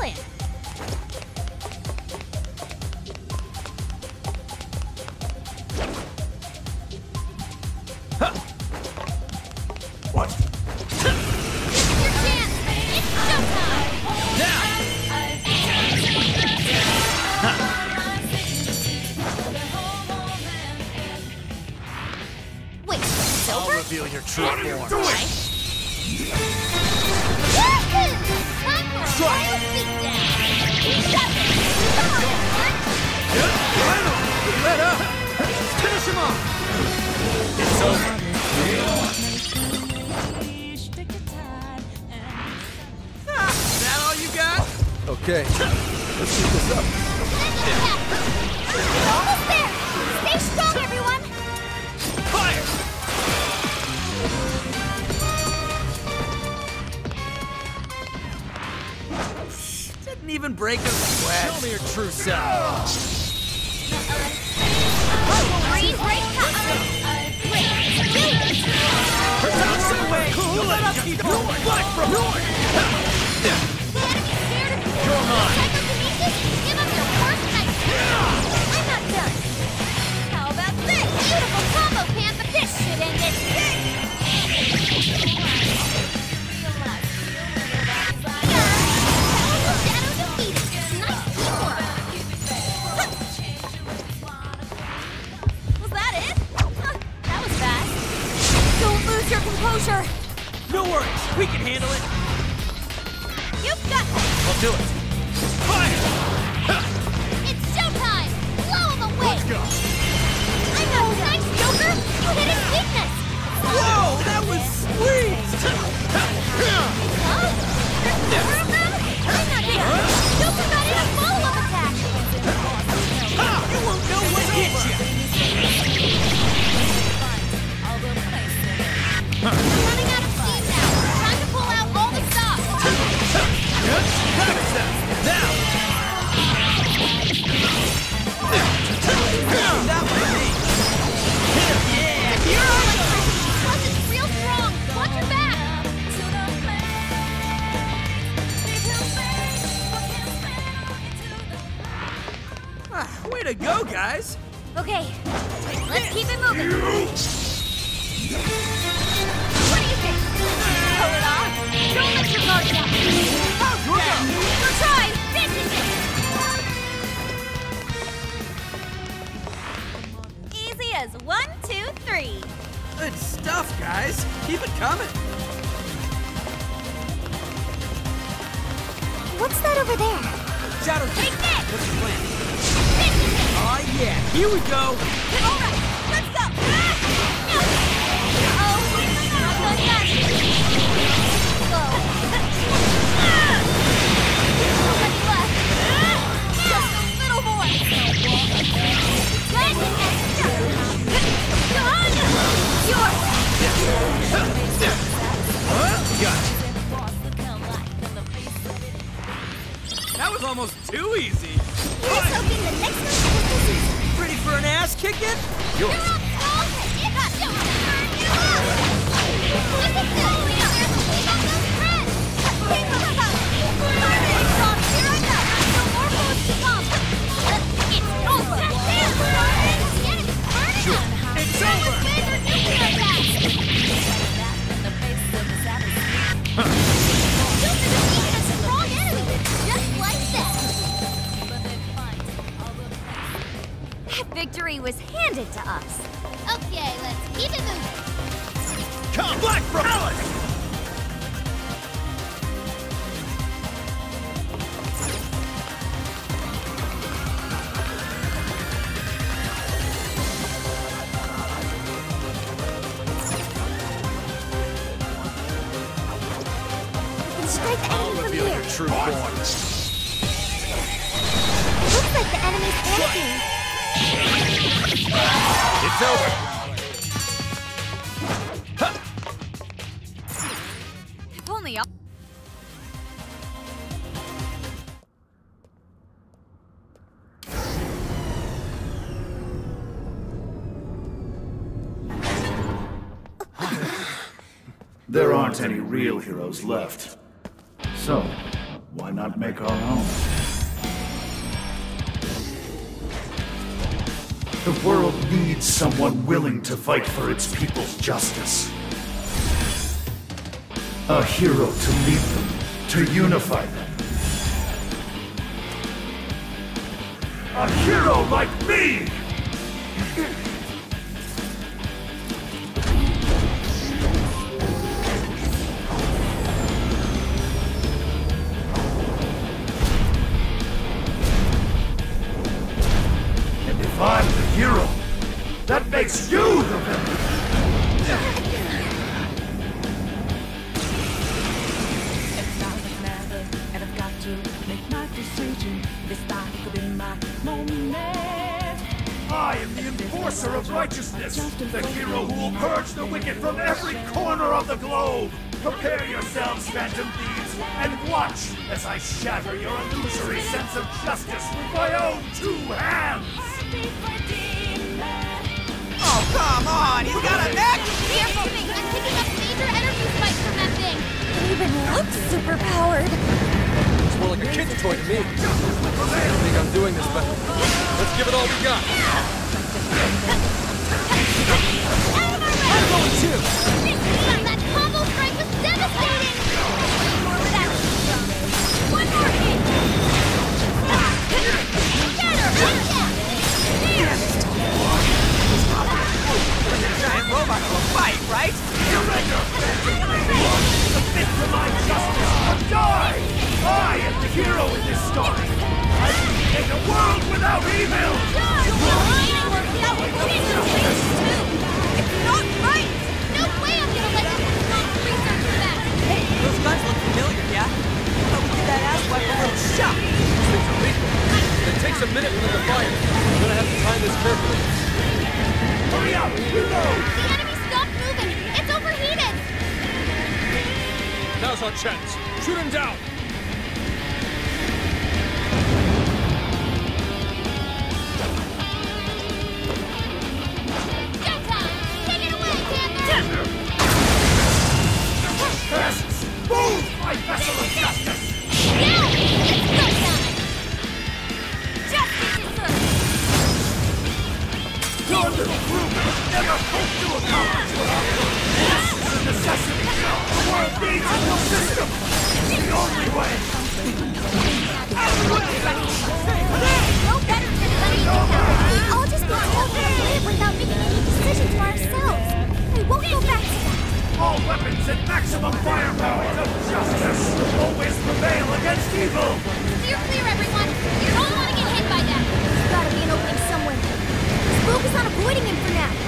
plan. What? Your chance! It's showtime! Wait, it's I'll over? reveal your true form. Do it! Time for a royal beatdown! We got this! Come on, man! Let up! Finish him off! It's over. Is that all you got? Okay, let's keep this up. We're almost there! Stay strong, everyone! Fire! Didn't even break a sweat. Show me your true self. Freeze, break, Cool, let us keep going. Black from north. You're mine. Give up your worst nightmare. I'm not done. How about this? Beautiful combo, Panther. This should end it. Shadow defeated. Nice teamwork. Was that it? That was fast. Don't lose your composure. No worries, we can handle it. You've got this. I'll do it. Fire! It's showtime! Blow him away! Let's go. I'm not nice, Joker! You hit his weakness! Whoa, that was sweet! Huh? Remember him? I'm not done! Joker got in a follow-up attack! You won't know what hit you! I'm running out of steam now! Time to pull out all the stops! Now! That was me! Yeah, Your electricity plus it's real strong! Watch your back! Way to go, guys! Okay, let's keep it moving! What do you think? Pull it off? Don't let your guard down! Good try! This is it! Easy as 1, 2, 3. Good stuff, guys. Keep it coming. What's that over there? Shadow, Take this! what's your plan? This is it! Oh yeah, here we go. All right, let's go! Oh, not done yet! Whoa. Nobody left! Just a little more! This is it! Yours! Gotcha. That was almost too easy. Here's hoping the next one's easy. Ready for an ass kicking? You're up, Skull! You got to turn you up! Look at this! We got those friends! Keep them up! Here I go! No more bullets to come! It's over! Damn, Spartan! The enemy's burning up! It's That over! was laser nuclear attacks! Super defeated a strong enemy! Just like that! That victory was handed to us. Okay, let's keep it moving. Come, Black from Alice! We can strike the enemy from Reveal here. your true form. Looks like the enemy's panicking. It's over. If only all. There aren't any real heroes left. So, Why not make our own? The world needs someone willing to fight for its people's justice. A hero to lead them, to unify them. A hero like me! And if I'm the hero, that makes you the villain! I am the enforcer of righteousness, the hero who will purge the wicked from every corner of the globe. Prepare yourselves, Phantom Thieves, and watch as I shatter your illusory sense of justice with my own 2 hands! Oh, come on! He's got a neck! Careful! I'm picking up major energy spikes from that thing! It even looks superpowered! It's more like a kid's toy to me. I don't think I'm doing this, but let's give it all we got. I'm going too! That combo strike was devastating! More with that. One more hit! Get her! Yeah! Giant robot will fight, right? Surrender! Submit to my justice or die! I am the hero in this story! I create a world without evil! It's not right! No way I'm gonna let this stop research back! Hey, those guns look familiar, yeah? Thought we did that ass wipe a little shot. Things are lethal. It takes a minute for them to fire. I'm gonna have to time this carefully. Hurry up! Reload! The enemy stopped moving! It's overheated! Now's our chance. Shoot him down. Showtime! Take it away, Panther! Pests! Move, my vessel of justice! Now! It's showtime! Justice is first! Your little group never hoped to accomplish what I'm doing. This is a necessity. The world needs a new system. It's the only way. No better than letting it happen. I'll just be told to live without making any decisions for ourselves. We won't go back to that. All weapons and maximum firepower to justice always prevail against evil. Steer clear, everyone. You don't want to get hit by that. There's gotta be an opening somewhere. Let's focus on avoiding him for now.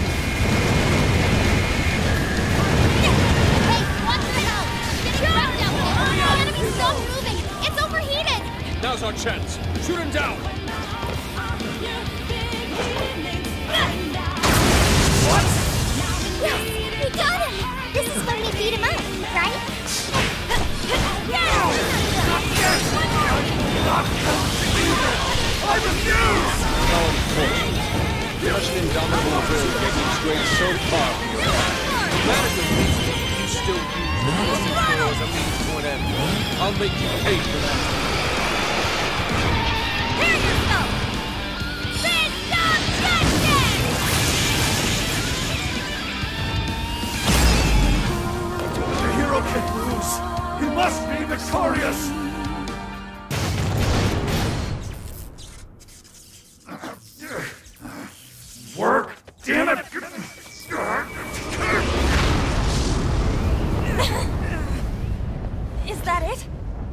Hey, watch the hell. Getting wrecked out there. The enemy stopped moving. It's overheated. Now's our chance. Shoot him down. What? Yes, we got him. This is when we beat him up, right? I refuse! Rushing in down the hole is getting straight so far. Management needs to you still use the as a means to an end. I'll make you pay for that. Hear yourself! Phantom Justice! The hero can't lose. He must be victorious. Work? Damn it! Is that it?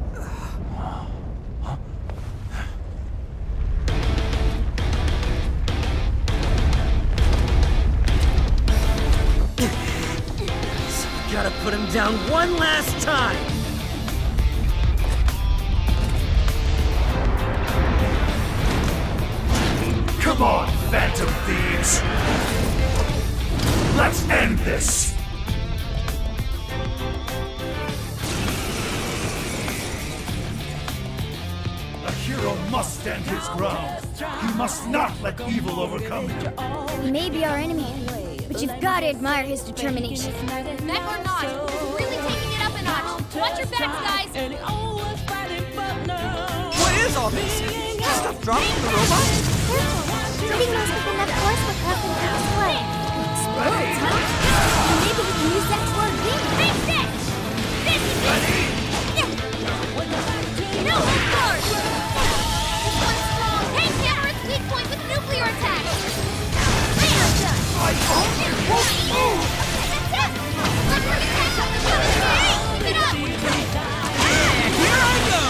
Gotta put him down one last time! Come on, Phantom Thieves! Let's end this! A hero must stand his ground. He must not let evil overcome him. He may be our enemy, but you've got to admire his determination. Mech or not, he's really taking it up a notch. Watch your backs, guys! all this? Stuff dropped from the robot? Reading must have been that force for crossing the display. Explodes, huh? And maybe we can use that toward me. Fix it! This is it! No, of course! This one's strong. Hey, hammer its weak point with nuclear attack! Bam! I only won't move! That's it! Leopard attack on the coming! Hey, keep it up! Here I go!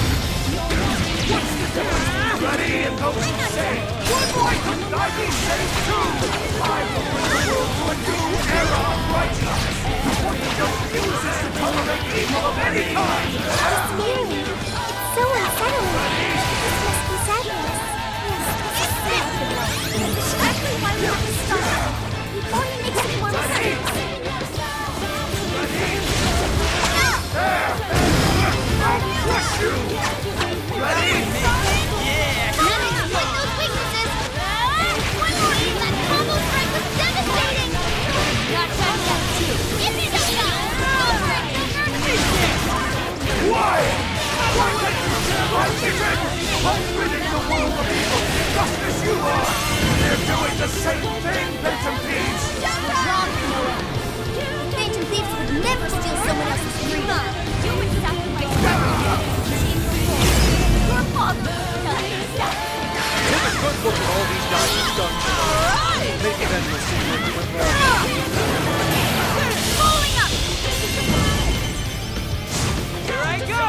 Ready and those who say, why couldn't I be saved too? I will bring the world to a new era of righteousness. What you don't use is to tolerate evil of any kind. Scary. It's so unsettling. This must be sadness. Yes, this is sad. That's exactly why we have to stop. Before he makes any more mistakes. I'll crush you! Ready? Why? Why can't you see my vision? I'm ridding the world of evil, just as you are! They're doing the same thing, Phantom Thieves! Wrong, Noah. Phantom Thieves would never steal someone else's freedom. You would sacrifice your father would tell you to sacrifice. Take a good look at all these guys who've done tonight. Maybe then you'll see what you went wrong. Pulling up! Here I go!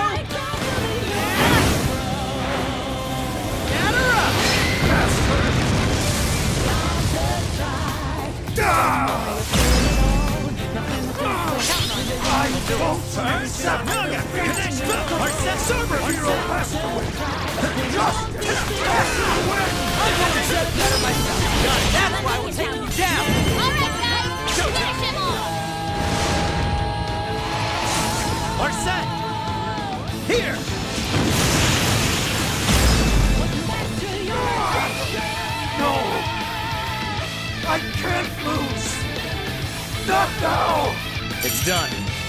Get her up! I won't accept defeat! Our server Hero has to win! Justice has to win! I'm going to set better myself. That's why we're taking you down. All right, guys, finish him off. We're set. Here. No! I can't lose! Not now! It's done.